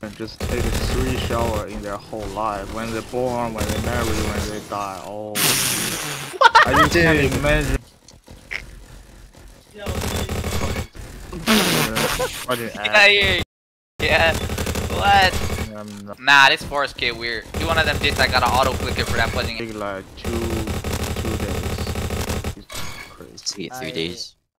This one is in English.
and just take 3 showers in their whole life. When they're born, when they marry, when they die. Oh, I just can't imagine. Get out of here. Yeah. What? Nah, this forest kid weird. He one of them dicks I got an auto clicker for that fucking. Like 2 days. It's crazy. Let's get 3 days.